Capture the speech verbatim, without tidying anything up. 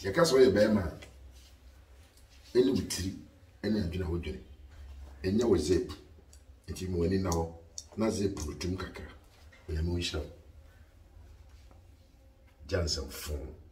ya ka so ye be ma eni witiri eni adwena ho dwene enya wo zip enti mo ani na ho na zip rutum kakra ya mo hira Jansen phone